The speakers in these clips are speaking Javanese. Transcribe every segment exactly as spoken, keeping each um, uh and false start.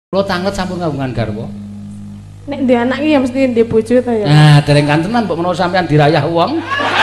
Kula tanget sampun kagungan garwa. Nek ndek anak iki ya mesti ndek bojo ta ya. Nah, dereng kantenan mbok menawa sampean dirayah wong.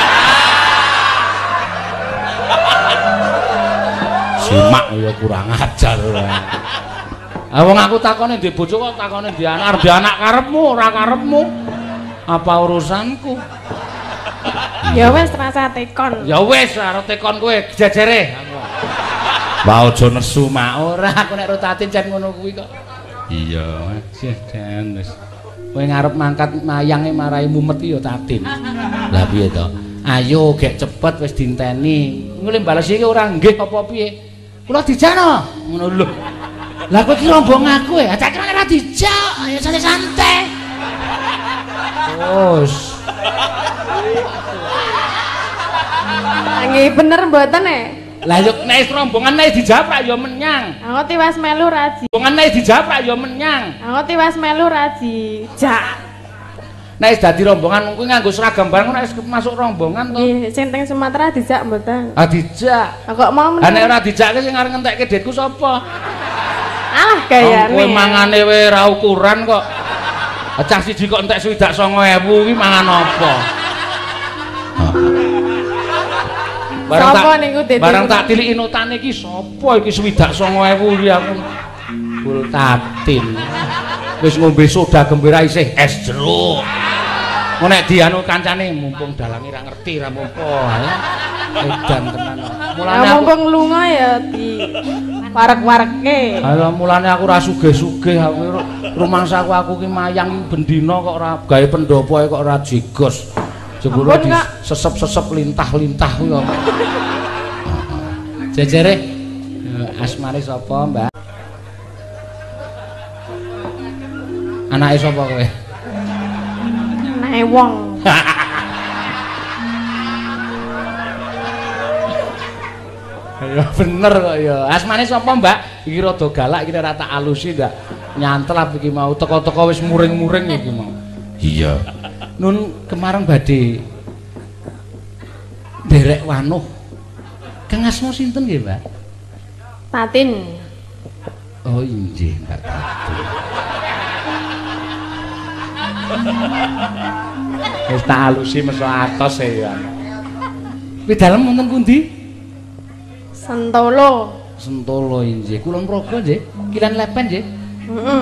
Simak ya kurang ajar ora. Ah wong aku takone ndek bojo kok takone ndek anak, ndek anak karepmu ora karepmu. Apa urusanku? Ya wis rasa tekon. Ya wis arep tekon kowe jejere. Wah aja nesu mak ora aku nek rotatin jan ngono kuwi kok. Iya, jan wis. Kowe ngarep mangkat mayange marai mumet ya tatin. Lah piye to? Ayo gek cepet wis dinteni. Ngene bales iki ora nggih apa piye? Kula dijano. Ngono lho. Lah kowe ki rombong aku ya, cak kira ora dijak. Ayo santai-santai. Terus. Nggih bener mboten e? Lah yo nek rombongan nek dijaprak ya menyang. Aku tiwas melu raji. Rombongan nek dijaprak ya menyang. Aku tiwas melu raji. Jak. Nek wis dadi rombongan kuwi nganggo seragam bareng nek masuk rombongan to. Nggih, sing teng Sumatera dijak mboten. Ah dijak. Kok mau Lah nek ora dijakke sing arep ngentekke detku sapa? Alah gayane. Kowe mangane wae ra ukuran kok. Cah siji kok entek swidak songo ewu kuwi mangan apa? Barang tak niku Dede? Barang tak tiliki notane iki sapa iki swidak songo ewu iki aku. Bul tatin. Wis ngombe soda gembira isih es jeruk. Ngono nek dianu kancane mumpung dalange ra ngerti ra apa ae. Edan tenan. Mulane aku mumpung lunga ya di warek-wareke. Lah mulane aku ra sugih-sugih aku rumangsaku aku ki mayang bendina kok ora gawe pendopo kok ora jigos. Jebul di sesep-sesep lintah-lintah kuwi kok. Jejere asmane sapa, Mbak? Anake sapa kowe? Anake wong. Ya bener kok ya. Asmane sapa, Mbak? Iki rada galak iki ora tak alusi ndak. Nyantel iki mau teko-teko wis muring-muring iki mau. Iya. Nun kemarin badhe derek wanuh. Kang asma sinten nggih, Mbak? Tatin. Oh inggih, Mbak Tatin. Wis tak alusi meso atos e ya. Kuwi dalem wonten pundi? Sentolo. Sentolo inggih. Kulon Progo nggih. Kilen Lepen nggih. Heeh.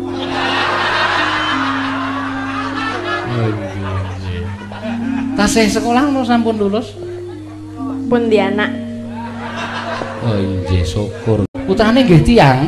Tasih sekolah no sampun lulus? Pun di anak. Oh inggih syukur. Putrane nggih tiyang?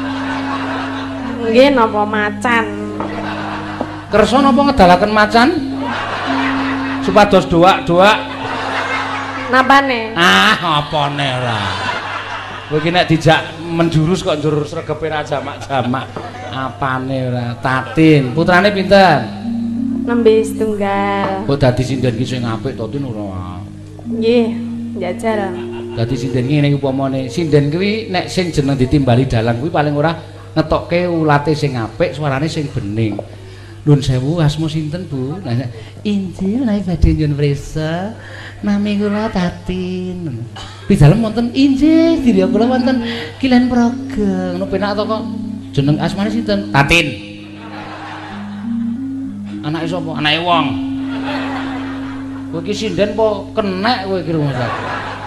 Nggih napa macan. Kersa napa ngedalaken macan? Supados doak-doak. Napane? Ah, apane ora. Kowe iki nek dijak menjurus kok njur sregepe ra jamak-jamak. Apane ora. Tatin. Putrane pinten? Nembe setunggal. Kok dadi sinden ki sing apik to Tin ora. Nggih, njajal. Dadi sinden ngene upamane sinden kuwi nek sing jeneng ditimbali dalang kuwi paling ora ngetokke ulate sing apik, suarane sing bening. Nuwun sewu asma sinten, Bu? Nah, injil menawi badhe nyuwun prisa. Nami kula Tatin. Di dalem wonten injil, diri kula wonten Kilen Progo. Ngono penak to kok. Jeneng asmane sinten? Tatin. Anake sapa? Anake wong. Kowe iki sinden apa kenek kowe iki rumangsaku.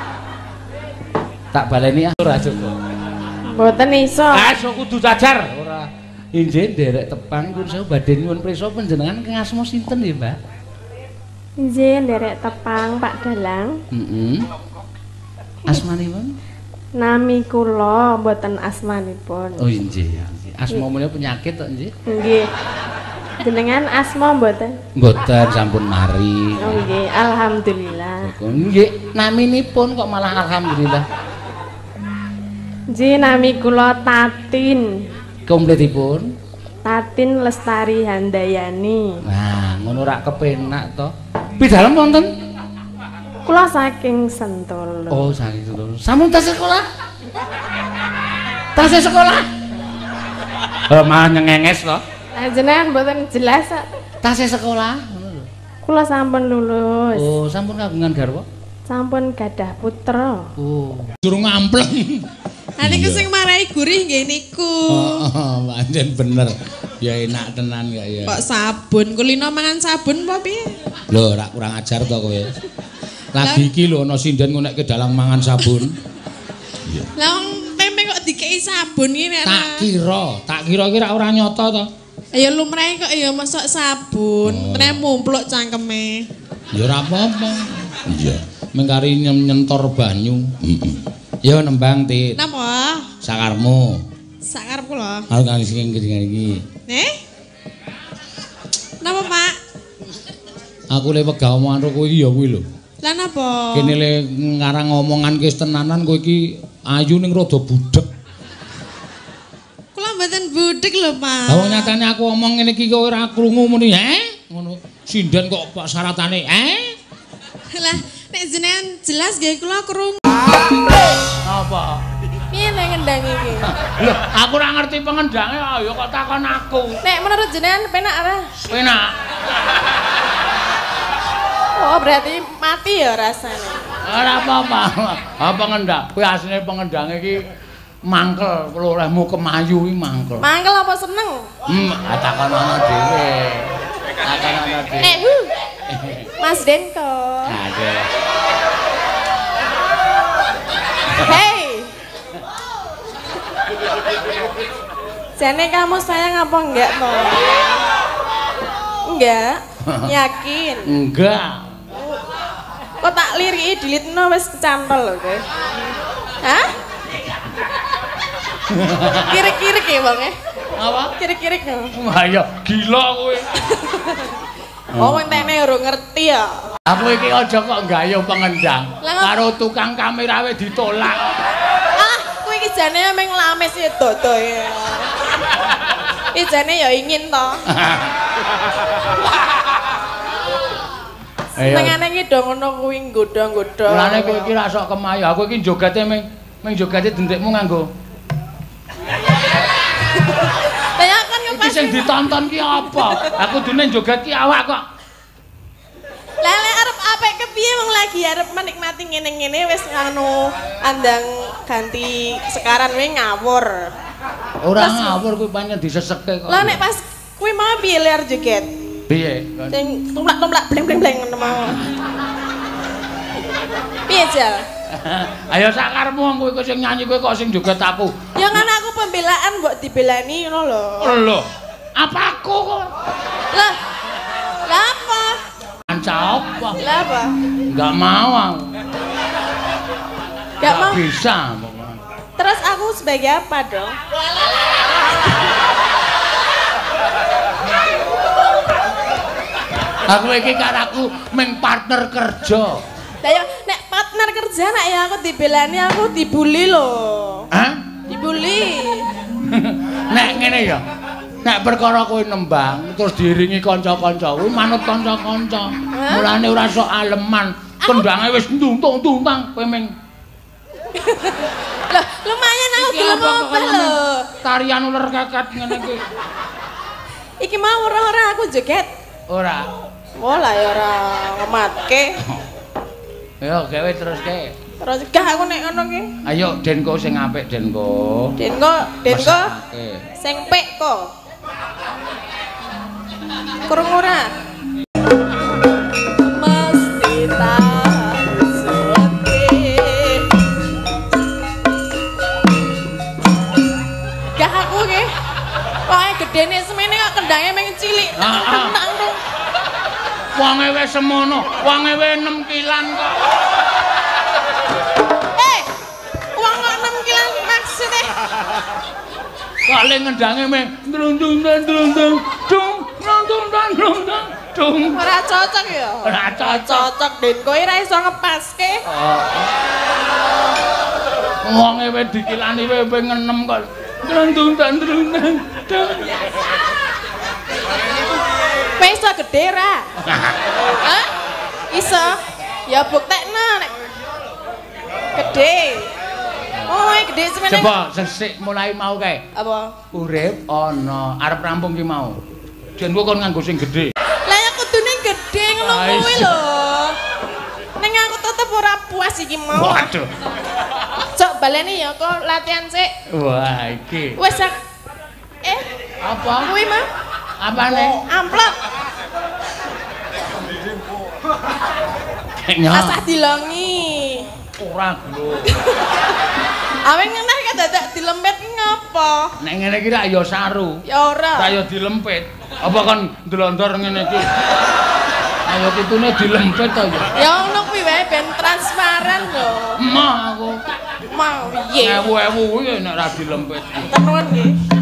Tak baleni ora cukup. Mboten iso. Ah, sok kudu cacar. Ora. Injih nderek tepang pun saya badhe nyuwun prisa panjenengan kang asma sinten nggih, Mbak? Injih nderek tepang Pak Dalang. Heeh. Asmanipun? Nami kula mboten asmanipun. Oh injih. Asma menika penyakit to nggih? Nggih. Jenengan asma mboten? Mboten sampun mari. Oh nggih, alhamdulillah. Nggih, naminipun kok malah alhamdulillah. Nggih, nami kula Tatin. Kompletipun? Tatin Lestari Handayani. Nah, ngono rak kepenak to. Pidalem wonten? Kula saking Sentolo. Oh, saking Sentolo. Sampun tasih sekolah? Tasih sekolah? Oh, malah nyengenges to. Lah jenengan mboten jelas. Tasih sekolah ngono lho. Kula sampun lulus. Oh, sampun kagungan garwa? Sampun gadah putra. Oh. Durung ngampleng. Ha niku sing marai gurih nggih niku. Heeh, pancen bener. Ya enak tenan kok ya. Kok sabun, kulino mangan sabun apa piye? Lho, ora kurang ajar to kowe. Lagi iki lho ana sinden ngonekke dalang mangan sabun. Lah wong tempe kok dikei sabun iki nek Tak kira, tak kira kira ora nyata to. Ya lumrahe kok ya mosok sabun, trem mumpluk cangkeme. Ya ora apa-apa. Iya. Mengkari nyentor banyu. Heeh. Ya nembang Tit. Napa? Sakarmu. Sakarepku lho. Aku kang sing iki. Nih? Napa, Pak? Aku le wegah omongan karo kowe iki ya kuwi lho. Lah napa? Kene le ngarang omongan ki tenanan kowe iki ayu ning rada budhek. Kula mboten budhek lho, Pak. Lah wong nyatane aku omong ngene iki kowe ora krungu muni, "Eh?" Ngono. Sinden kok Pak syaratane, "Eh?" Lah nek jenengan jelas nggih kula krungu. Apa? Piye nek ngendang iki? Lho, aku ora ngerti pengendange ya kok takon aku. Nek menurut jenengan penak ora? Penak. Oh, berarti mati ya rasanya. Ora apa-apa. Apa pengendang? Kuwi asline pengendange iki mangkel, olehmu kemayu iki mangkel. Mangkel apa seneng? Hmm, takon ana dhewe. Takon ana dhewe. Eh, hu. Mas Denko. Aduh. Hey. Jane kamu sayang apa enggak toh? Enggak. Yakin? Enggak. Kok tak liriki dilitno wis kecantol lho kowe. Hah? Kirik-kirik ya, Bang, eh? Apa? Kirik-kirik ya. Wah ya gila kowe. Oh, wong tekne ora ngerti ya. Aku iki aja kok gayo pengendang. Karo tukang kamera wis ditolak. Ah, kowe iki jane meng lames ya dodo ya. Iki jane ya ingin to. Senengane iki do ngono kuwi nggodha-nggodha. Mulane kowe iki ra sok kemayu. Aku iki jogate meng meng jogate dendekmu nganggo. Lah kan Iki sing ditonton ki apa? Aku dene joget ki awak kok. Lah lek arep apik kepiye wong lagi arep menikmati ngene-ngene wis anu andang ganti sekaran we ngawur. Ora ngawur kuwi pancen disesekke kok. Lah nek pas kuwi mau piye le arep joget? Piye? Sing tumlak-tumlak bleng-bleng ngono mau. Piye Jal? Ayo sakarmu wong kowe sing nyanyi kowe kok sing joget aku. Ya kan aku pembelaan mbok dibelani ngono lho. Lho, apa aku kok? Lah. Lah apa? Kanca apa? Lah apa? Enggak mau aku. Enggak mau. Bisa. Terus aku sebagai apa dong? Aku iki karo aku meng partner kerja. Lah ya nek partner kerja nak ya aku dibelani aku dibully lho. Hah? Dibully. Nek ngene ya. Nek perkara kowe nembang terus diiringi kanca-kanca kuwi manut kanca-kanca. Mulane ora sok aleman. Kendange wis ntuntung-tuntang kowe meng. Lah lumayan aku gelem apa lho. Tarian uler keket ngene iki. Iki mau ora-ora aku joget. Ora. Oh lah ya ora ngematke. Ayo gawe terus ke. Terus gah aku nek ngono ki. Ayo Denko sing apik Denko. Denko, Denko. Mesake. Sing pek kok. Krungu ora? Mesti tak suweke. Gah aku ki. Pokoke gedene semene kok kendange meng cilik. Heeh. Wonge wis semono, wonge wis enam kilan kok. Eh, wong kok enam kilan maksude? Kok le ngendange meh drundung drundung dung drundung drundung dung. Ora cocok ya? Ora cocok. Cocok Den kowe ora iso ngepaske. Wonge wis dikilani wis ping enam kok. Drundung drundung dung. Iso gede ra? Hah? Iso? Ya buktekno nek gede. Oh, gede semene. Coba sesik mulai mau kae. Apa? Urip ana arep rampung ki mau. Jen kok kon nganggo sing gede. Lah ya kudune gede ngono kuwi lho. Ning aku tetep ora puas iki mau. Waduh. Cok baleni ya kok latihan sik. Wah, iki. Wis sak eh Apa? kuwi mah Apane? amplop. Kayaknya Asah dilongi. ora lho. Awen ngene kan dadak dilempet ngapa? Nek ngene iki rak ya saru. Ya ora. Tak ya dilempit. Apa kan ndelondor ngene iki. Ayo kitune dilempit to ya. Ya ngono kuwi wae ben transparan lho. Emah aku. Mau piye? Ewu-ewu ya nek ra dilempit. Tenuan nggih.